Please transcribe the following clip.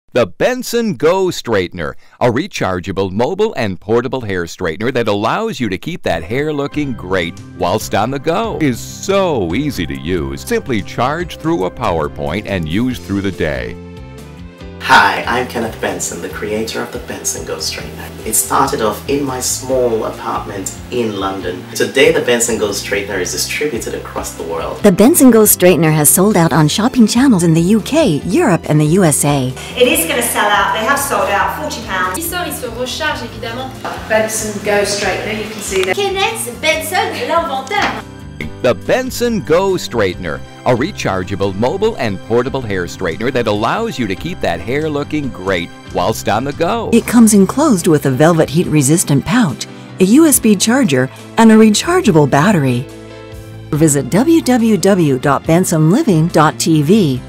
The Benson Go Straightener, a rechargeable mobile and portable hair straightener that allows you to keep that hair looking great whilst on the go. Is so easy to use. Simply charge through a power point and use through the day. Hi, I'm Kenneth Benson, the creator of the Benson Go Straightener. It started off in my small apartment in London. Today, the Benson Go Straightener is distributed across the world. The Benson Go Straightener has sold out on shopping channels in the UK, Europe and the USA. It is going to sell out. They have sold out. £40. Il se recharge évidemment. Benson Go Straightener, you can see that. Kenneth Benson, l'inventeur. The Benson Go Straightener, a rechargeable mobile and portable hair straightener that allows you to keep that hair looking great whilst on the go. It comes enclosed with a velvet heat-resistant pouch, a USB charger, and a rechargeable battery. Visit www.bensonliving.tv